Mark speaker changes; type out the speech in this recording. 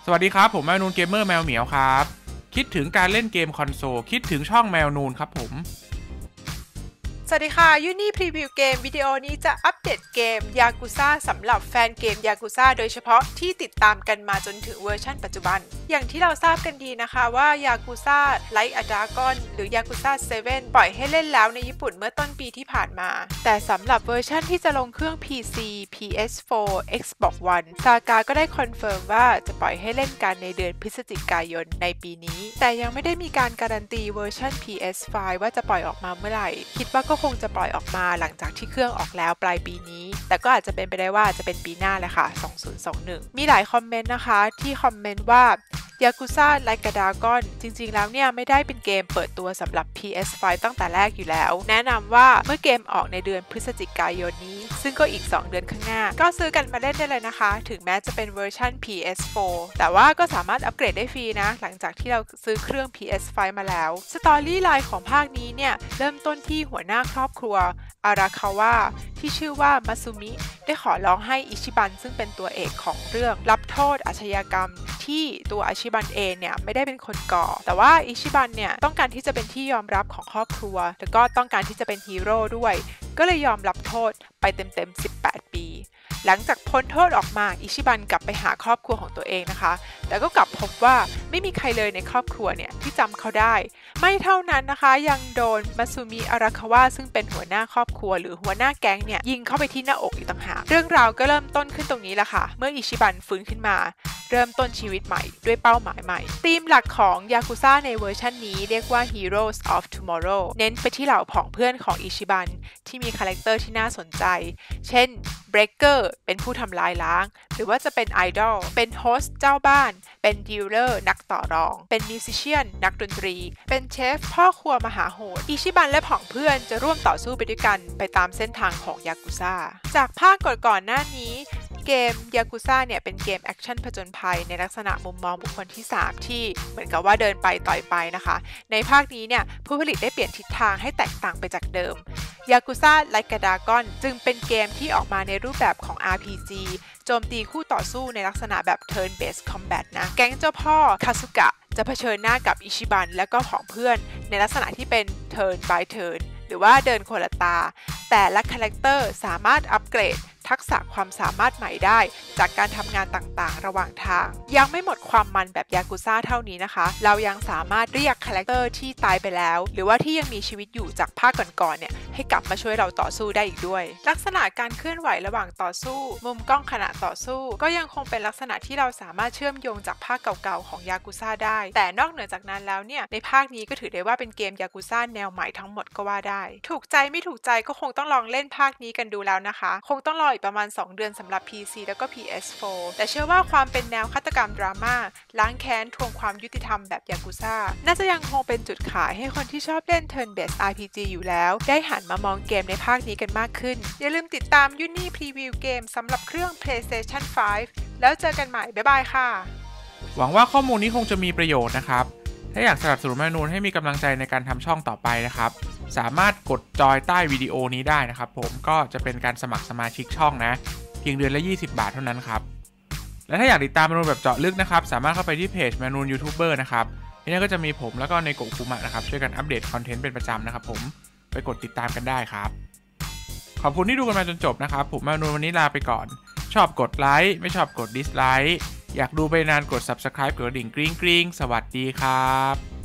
Speaker 1: สวัสดีครับผมแมวนูนเกมเมอร์แมวเหมียวครับคิดถึงการเล่นเกมคอนโซลคิดถึงช่องแมวนูนครับผม
Speaker 2: สวัสดีค่ะยูนี่พรีวิวเกมวิดีโอนี้จะอัปเดตเกมยากุซ่าสำหรับแฟนเกมยากุซ่าโดยเฉพาะที่ติดตามกันมาจนถึงเวอร์ชันปัจจุบันอย่างที่เราทราบกันดีนะคะว่ายากุซ่าไลท์อะดากอนหรือยากุซ่า7ปล่อยให้เล่นแล้วในญี่ปุ่นเมื่อต้นปีที่ผ่านมาแต่สำหรับเวอร์ชันที่จะลงเครื่อง PC PS4 Xbox One ซากาก็ได้คอนเฟิร์มว่าจะปล่อยให้เล่นกันในเดือนพฤศจิกายนในปีนี้แต่ยังไม่ได้มีการการันตีเวอร์ชัน PS5 ว่าจะปล่อยออกมาเมื่อไหร่คิดว่าก็คงจะปล่อยออกมาหลังจากที่เครื่องออกแล้วปลายปีนี้แต่ก็อาจจะเป็นไปได้ว่าจะเป็นปีหน้าแหละค่ะ2021มีหลายคอมเมนต์นะคะที่คอมเมนต์ว่ายากุซ่าไลท์ดากอนจริงๆแล้วเนี่ยไม่ได้เป็นเกมเปิดตัวสำหรับ PS5 ตั้งแต่แรกอยู่แล้วแนะนำว่าเมื่อเกมออกในเดือนพฤศจิกายนนี้ซึ่งก็อีก2เดือนข้างหน้าก็ซื้อกันมาเล่นได้เลยนะคะถึงแม้จะเป็นเวอร์ชัน PS4 แต่ว่าก็สามารถอัปเกรดได้ฟรีนะหลังจากที่เราซื้อเครื่อง PS5 มาแล้วสตอรี่ไลน์ของภาคนี้เนี่ยเริ่มต้นที่หัวหน้าครอบครัวอาราคาวะที่ชื่อว่ามัตสึมิได้ขอร้องให้อิชิบันซึ่งเป็นตัวเอกของเรื่องรับโทษอาชญากรรมที่ตัวอิชิบันเองเนี่ยไม่ได้เป็นคนก่อแต่ว่าอิชิบันเนี่ยต้องการที่จะเป็นที่ยอมรับของครอบครัวแล้วก็ต้องการที่จะเป็นฮีโร่ด้วยก็เลยยอมรับโทษไปเต็ม18 ปีหลังจากพ้นโทษออกมาอิชิบันกลับไปหาครอบครัวของตัวเองนะคะแต่ก็กลับพบว่าไม่มีใครเลยในครอบครัวเนี่ยที่จำเขาได้ไม่เท่านั้นนะคะยังโดนมัตสึมิอาราคาวะซึ่งเป็นหัวหน้าครอบครัวหรือหัวหน้าแก๊งเนี่ยยิงเข้าไปที่หน้าอกอีกต่างหากเรื่องราวก็เริ่มต้นขึ้นตรงนี้แหละค่ะเมื่ออิชิบันฟื้นขึ้นมาเริ่มต้นชีวิตใหม่ด้วยเป้าหมายใหม่ธีมหลักของยากุซ่าในเวอร์ชันนี้เรียกว่า Heroes of Tomorrow เน้นไปที่เหล่าผองเพื่อนของอิชิบันที่มีคาแรคเตอร์ที่น่าสนใจเช่น Breaker เป็นผู้ทำลายล้างหรือว่าจะเป็นไอดอลเป็นโฮสต์เจ้าบ้านเป็นดีลเลอร์นักต่อรองเป็นมิวสิเชียนนักดนตรีเป็นเชฟพ่อครัวมหาโหดอิชิบันและผองเพื่อนจะร่วมต่อสู้ไปด้วยกันไปตามเส้นทางของยากุซ่าจากภาคก่อนๆหน้านี้เกมยากุซ่าเนี่ยเป็นเกมแอคชั่นผจญภัยในลักษณะมุมมองบุคคลที่3ที่เหมือนกับว่าเดินไปต่อยไปนะคะในภาคนี้เนี่ยผู้ผลิตได้เปลี่ยนทิศทางให้แตกต่างไปจากเดิมยากุซ่าไลท์ดากอนจึงเป็นเกมที่ออกมาในรูปแบบของ RPG โจมตีคู่ต่อสู้ในลักษณะแบบ Turn Based Combat นะแก๊งเจ้าพ่อคาสึกะจะเผชิญหน้ากับอิชิบันและก็ผองเพื่อนในลักษณะที่เป็น Turn by Turn หรือว่าเดินคนละตาแต่ละคาแรคเตอร์สามารถอัปเกรดทักษะความสามารถใหม่ได้จากการทำงานต่างๆระหว่างทางยังไม่หมดความมันแบบยากุซ่าเท่านี้นะคะเรายังสามารถเรียกคาแรคเตอร์ที่ตายไปแล้วหรือว่าที่ยังมีชีวิตอยู่จากภาคก่อนๆเนี่ยให้กลับมาช่วยเราต่อสู้ได้อีกด้วยลักษณะการเคลื่อนไหวระหว่างต่อสู้มุมกล้องขณะต่อสู้ก็ยังคงเป็นลักษณะที่เราสามารถเชื่อมโยงจากภาคเก่าๆของยากุซ่าได้แต่นอกเหนือจากนั้นแล้วเนี่ยในภาคนี้ก็ถือได้ว่าเป็นเกมยากุซ่าแนวใหม่ทั้งหมดก็ว่าได้ถูกใจไม่ถูกใจก็คงต้องลองเล่นภาคนี้กันดูแล้วนะคะคงต้องรออีกประมาณ2 เดือนสำหรับ PC แล้วก็ PS4 แต่เชื่อว่าความเป็นแนวฆาตกรรมดราม่าล้างแค้นทวงความยุติธรรมแบบยากุซ่าน่าจะยังคงเป็นจุดขายให้คนที่ชอบเล่น Turn Based RPG อยู่แล้วได้หันมามองเกมในภาคนี้กันมากขึ้นอย่าลืมติดตามยูนี่พรีวิวเกมสำหรับเครื่อง PlayStation 5 แล้วเจอกันใหม่บ๊ายบายค่ะ
Speaker 1: หวังว่าข้อมูลนี้คงจะมีประโยชน์นะครับถ้าอยากสนับสนุนแมวนูนให้มีกำลังใจในการทำช่องต่อไปนะครับสามารถกดจอยใต้วิดีโอนี้ได้นะครับผมก็จะเป็นการสมัครสมาชิกช่องนะเพียงเดือนละ20 บาทเท่านั้นครับและถ้าอยากติดตามแมวนูนแบบเจาะลึกนะครับสามารถเข้าไปที่เพจแมวนูนยูทูบเบอร์นะครับที่นี่ก็จะมีผมแล้วก็ในโกคุมะนะครับช่วยกันอัปเดตคอนเทนต์เป็นประจำนะครับผมไปกดติดตามกันได้ครับขอบคุณที่ดูกันมาจนจบนะครับผมแมวนูนวันนี้ลาไปก่อนชอบกดไลค์ไม่ชอบกดดิสไลค์อยากดูไปนานกด Subscribe กดกระดิ่งกริ๊งสวัสดีครับ